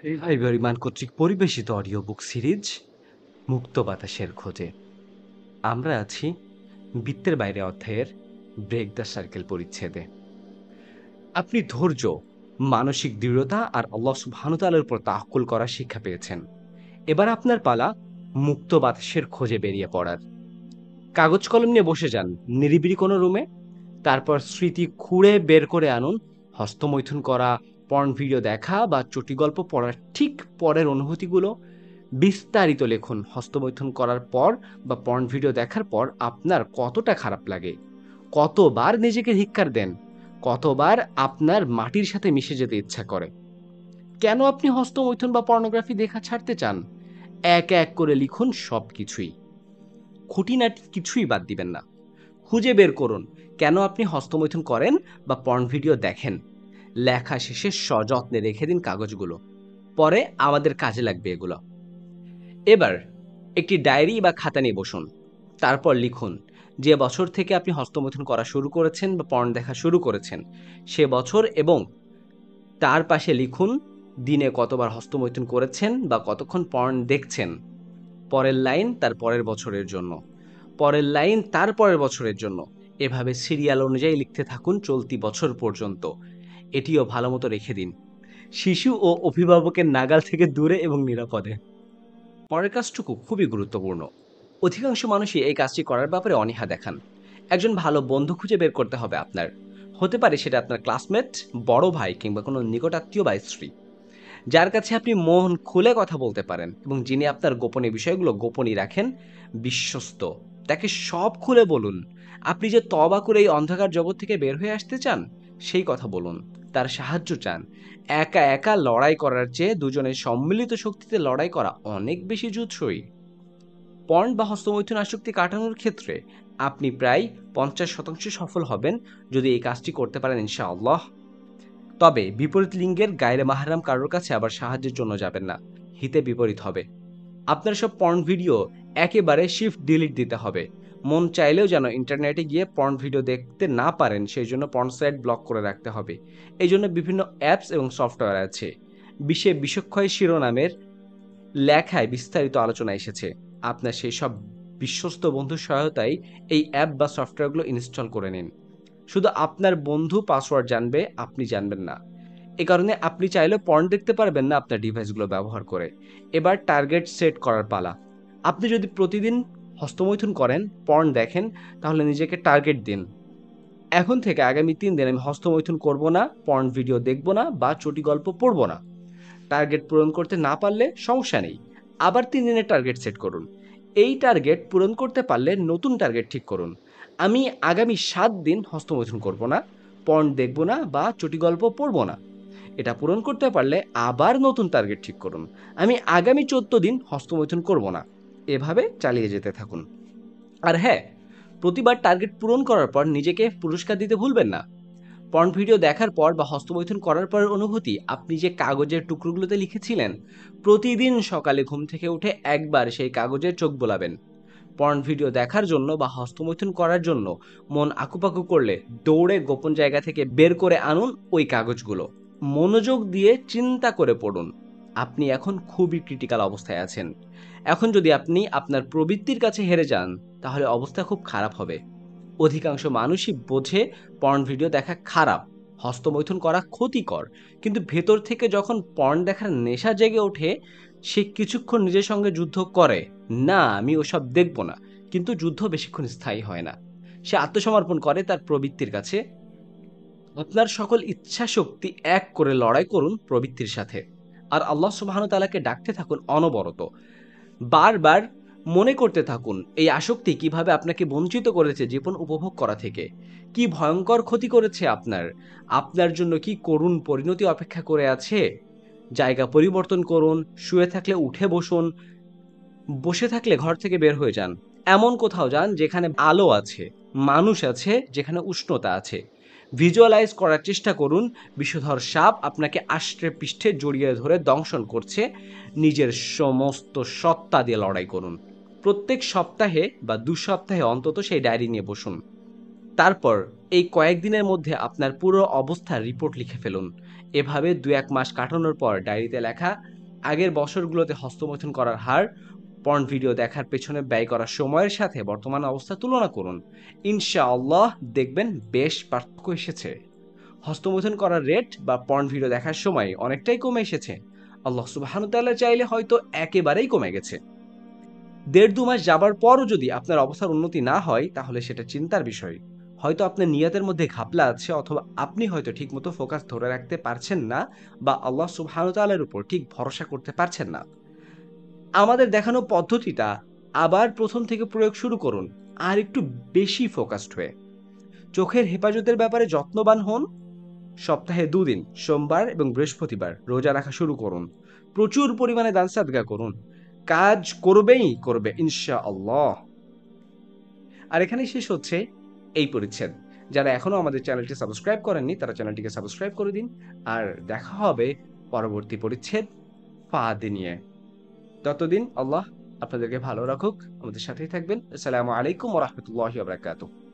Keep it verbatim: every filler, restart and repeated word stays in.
Fibre ইমান কর্তৃক পরিবেশিত audio book series মুক্ত বাতাসের খোঁজে। আমরা আছি বৃত্তের বাইরে অধ্যায়ের ব্রেক দ্য সার্কেল পরিচ্ছেদে। আপনি ধৈর্য, মানসিক দৃঢ়তা আর আল্লাহ সুবহানাহু ওয়া তাআলার উপর তাওয়াক্কুল করার শিক্ষা পেয়েছেন। এবার আপনার পালা মুক্ত বাতাসের খোঁজে বেরিয়ে পড়ার। কাগজ কলম নিয়ে বসে যান নিরিবিলি কোনো রুমে। তারপর স্মৃতি খুঁড়ে বের করে আনুন হস্তমৈথুন করা, পর্ন ভিডিও দেখা বা চটি গল্প পড়ার ঠিক পরের অনুভূতিগুলো। বিস্তারিত লিখুন হস্তমৈথুন করার পর বা পর্ন ভিডিও দেখার পর আপনার কতটা খারাপ লাগে, কতবার নিজেকে ধিক্কার দেন, কতবার আপনার মাটির সাথে মিশে যেতে ইচ্ছা করে, কেন আপনি হস্তমৈথুন বা পর্নোগ্রাফি দেখা ছাড়তে চান। এক এক করে লিখুন সব কিছুই, খুঁটিনাটি কিছুই বাদ দিবেন না। খুঁজে বের করুন কেন আপনি হস্তমৈথুন করেন বা পর্ন ভিডিও দেখেন। লেখা শেষে সযত্নে রেখে দিন কাগজগুলো, পরে আমাদের কাজে লাগবে এগুলো। এবার একটি ডায়েরি বা খাতা নিয়ে বসুন। তারপর লিখুন যে বছর থেকে আপনি হস্তমৈথুন করা শুরু করেছেন বা পর্ন দেখা শুরু করেছেন সে বছর, এবং তার পাশে লিখুন দিনে কতবার হস্তমৈথুন করেছেন বা কতক্ষণ পর্ন দেখছেন। পরের লাইন তার পরের বছরের জন্য, পরের লাইন তার পরের বছরের জন্য। এভাবে সিরিয়াল অনুযায়ী লিখতে থাকুন চলতি বছর পর্যন্ত। এটিও ভালো মতো রেখে দিন, শিশু ও অভিভাবকের নাগাল থেকে দূরে এবং নিরাপদে। পরের কাজটুকু খুবই গুরুত্বপূর্ণ। অধিকাংশ মানুষই এই কাজটি করার ব্যাপারে অনীহা দেখান। একজন ভালো বন্ধু খুঁজে বের করতে হবে আপনার। হতে পারে সেটা আপনার ক্লাসমেট, বড় ভাই কিংবা কোনো নিকটাত্মীয় বা স্ত্রী, যার কাছে আপনি মন খুলে কথা বলতে পারেন এবং যিনি আপনার গোপনীয় বিষয়গুলো গোপনই রাখেন। বিশ্বস্ত, তাকে সব খুলে বলুন। আপনি যে তওবা করে এই অন্ধকার জগৎ থেকে বের হয়ে আসতে চান সেই কথা বলুন, তার সাহায্য চান। একা একা লড়াই করার চেয়ে দুজনের সম্মিলিত শক্তিতে লড়াই করা অনেক বেশি জুৎসই। পর্ন বা হস্তমৈথুন আসক্তি কাটানোর ক্ষেত্রে আপনি প্রায় পঞ্চাশ শতাংশ সফল হবেন যদি এই কাজটি করতে পারেন ইনশাআল্লাহ। তবে বিপরীত লিঙ্গের গায়রে মাহরাম কারোর কাছে আবার সাহায্যের জন্য যাবেন না, হিতে বিপরীত হবে। আপনার সব পর্ন ভিডিও একেবারে শিফট ডিলিট দিতে হবে। মন চাইলেও যেন ইন্টারনেটে গিয়ে পর্ন ভিডিও দেখতে না পারেন সেই জন্য পর্ন সাইট ব্লক করে রাখতে হবে। এই জন্য বিভিন্ন অ্যাপস এবং সফটওয়্যার আছে। বিশ্বে বিশ্বক্ষয় শিরোনামের লেখায় বিস্তারিত আলোচনা এসেছে। আপনার সেই সব বিশ্বস্ত বন্ধুর সহায়তায় এই অ্যাপ বা সফটওয়্যারগুলো ইনস্টল করে নিন। শুধু আপনার বন্ধু পাসওয়ার্ড জানবে, আপনি জানবেন না। এ কারণে আপনি চাইলে পর্ন দেখতে পারবেন না আপনার ডিভাইসগুলো ব্যবহার করে। এবার টার্গেট সেট করার পালা। আপনি যদি প্রতিদিন হস্তমৈথুন করেন, পর্ন দেখেন, তাহলে নিজেকে টার্গেট দিন। এখন থেকে আগামী তিন দিন আমি হস্তমৈথুন করব না, পর্ন ভিডিও দেখব না বা চটি গল্প পড়ব না। টার্গেট পূরণ করতে না পারলে সমস্যা নেই, আবার তিন দিনের টার্গেট সেট করুন। এই টার্গেট পূরণ করতে পারলে নতুন টার্গেট ঠিক করুন। আমি আগামী সাত দিন হস্তমৈথুন করব না, পর্ন দেখব না বা চটি গল্প পড়ব না। এটা পূরণ করতে পারলে আবার নতুন টার্গেট ঠিক করুন। আমি আগামী চোদ্দ দিন হস্তমৈথুন করব না। এভাবে চালিয়ে যেতে থাকুন। আর হ্যাঁ, প্রতিবার টার্গেট পূরণ করার পর নিজেকে পুরস্কার দিতে ভুলবেন না। পর্ন ভিডিও দেখার পর বা হস্তমৈথুন করার পরের অনুভূতি আপনি যে কাগজের টুকরোগুলোতে লিখেছিলেন, প্রতিদিন সকালে ঘুম থেকে উঠে একবার সেই কাগজের চোখ বোলাবেন। পর্ন ভিডিও দেখার জন্য বা হস্তমৈথুন করার জন্য মন আকুপাকু করলে দৌড়ে গোপন জায়গা থেকে বের করে আনুন ওই কাগজগুলো। মনোযোগ দিয়ে চিন্তা করে পড়ুন। আপনি এখন খুবই ক্রিটিক্যাল অবস্থায় আছেন। এখন যদি আপনি আপনার প্রবৃত্তির কাছে হেরে যান তাহলে অবস্থা খুব খারাপ হবে। অধিকাংশ মানুষই বোঝে পর্ন ভিডিও দেখা খারাপ, হস্তমৈথুন করা ক্ষতিকর, কিন্তু ভেতর থেকে যখন পর্ন দেখার নেশা জেগে ওঠে সে কিছুক্ষণ নিজের সঙ্গে যুদ্ধ করে, না আমি ওসব দেখব না, কিন্তু যুদ্ধ বেশিক্ষণ স্থায়ী হয় না। সে আত্মসমর্পণ করে তার প্রবৃত্তির কাছে। আপনার সকল ইচ্ছা শক্তি এক করে লড়াই করুন প্রবৃত্তির সাথে, আর আল্লাহ সুবহানাহু ওয়া তাআলাকে ডাকতে থাকুন অনবরত। বারবার মনে করতে থাকুন এই আসক্তি কিভাবে আপনাকে বঞ্চিত করেছে জীবন উপভোগ করা থেকে, কি ভয়ঙ্কর ক্ষতি করেছে আপনার, আপনার জন্য কি করুণ পরিণতি অপেক্ষা করে আছে। জায়গা পরিবর্তন করুন, শুয়ে থাকলে উঠে বসুন, বসে থাকলে ঘর থেকে বের হয়ে যান। এমন কোথাও যান যেখানে আলো আছে, মানুষ আছে, যেখানে উষ্ণতা আছে। ভিজুয়ালাইজ করার চেষ্টা করুন বিষধর সাপ আপনাকে আষ্টে পৃষ্ঠে জড়িয়ে ধরে দংশন করছে। নিজের সমস্ত সত্তা দিয়ে লড়াই করুন। প্রত্যেক সপ্তাহে বা দু সপ্তাহে অন্তত সেই ডায়েরি নিয়ে বসুন। তারপর এই কয়েকদিনের মধ্যে আপনার পুরো অবস্থার রিপোর্ট লিখে ফেলুন। এভাবে দু এক মাস কাটানোর পর ডায়েরিতে লেখা আগের বছরগুলোতে হস্তমৈথুন করার হার পর্ন ভিডিও দেখার পেছনে ব্যয় করার সময়ের সাথে বর্তমান অবস্থা তুলনা করুন। ইনশাআল্লাহ দেখবেন বেশ পার্থক্য এসেছে। হস্তমৈথুন করার রেট বা পর্ন ভিডিও দেখার সময় অনেকটাই কমে এসেছে। আল্লাহ সুবহানাহু ওয়া তাআলা চাইলে হয়তো একেবারেই কমে গেছে। দেড় দু মাস যাবার পরও যদি আপনার অবস্থার উন্নতি না হয় তাহলে সেটা চিন্তার বিষয়। হয়তো আপনার নিয়তের মধ্যে ঘাপলা আছে, অথবা আপনি হয়তো ঠিকমতো ফোকাস ধরে রাখতে পারছেন না, বা আল্লাহ সুবহানাহু ওয়া তাআলার উপর ঠিক ভরসা করতে পারছেন না। আমাদের দেখানো পদ্ধতিটা আবার প্রথম থেকে প্রয়োগ শুরু করুন, আর একটু বেশি ফোকাসড হয়ে। চোখের হেফাজতের ব্যাপারে যত্নবান হন। সপ্তাহে দুদিন সোমবার এবং বৃহস্পতিবার রোজা রাখা শুরু করুন। প্রচুর পরিমাণে দান সাদকা করুন। কাজ করবেই করবে ইনশাআল্লাহ। আর এখানেই শেষ হচ্ছে এই পরিচ্ছেদ। যারা এখনো আমাদের চ্যানেলটি সাবস্ক্রাইব করেননি তারা চ্যানেলটিকে সাবস্ক্রাইব করে দিন। আর দেখা হবে পরবর্তী পরিচ্ছেদ ফাঁদ নিয়ে। ততদিন আল্লাহ আপনাদেরকে ভালো রাখুক, আমাদের সাথেই থাকবেন। আসসালামু আলাইকুম ওয়া রাহমাতুল্লাহি ওয়া বারাকাতুহু।